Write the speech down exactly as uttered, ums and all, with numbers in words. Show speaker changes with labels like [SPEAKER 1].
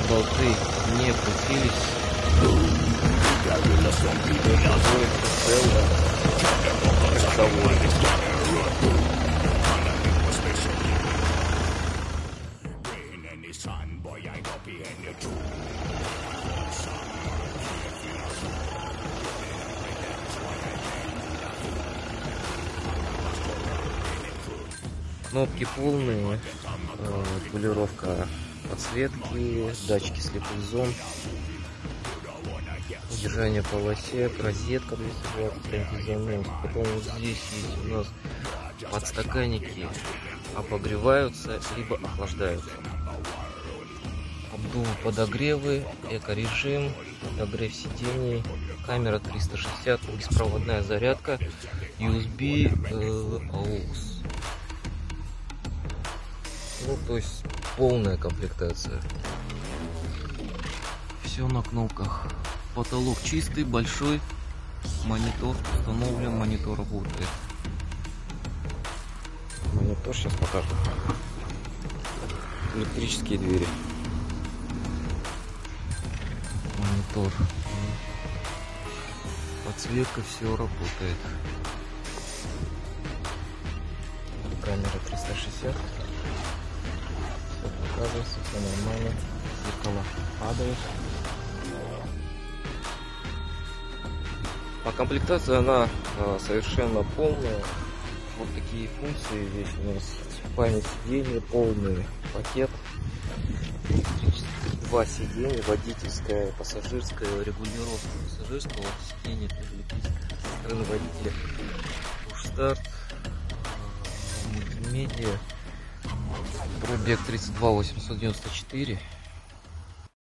[SPEAKER 1] болты не крутились. Кнопки полные, регулировка подсветки, датчики слепых зон, удержание по полосе, розетка двести двадцать зон. Потом вот здесь есть у нас подстаканники, обогреваются либо охлаждаются. Обдувы, подогревы, эко-режим, подогрев сидений, камера триста шестьдесят, беспроводная зарядка, ю эс би, аукс. Ну, то есть полная комплектация. Все на кнопках. Потолок чистый, большой. Монитор установлен, монитор работает. Монитор сейчас покажу. Электрические двери. Монитор. Подсветка, все работает. Камера триста шестьдесят. Показывается, все нормально. Зеркало падает. По комплектации она а, совершенно полная. Вот такие функции здесь у нас: память сиденья, полный пакет, два сиденья, водительское, пассажирское, регулировка пассажирского сиденья, стороны водителя, пуш-старт, мультимедиа. Пробег тридцать два восемьсот девяносто четыре.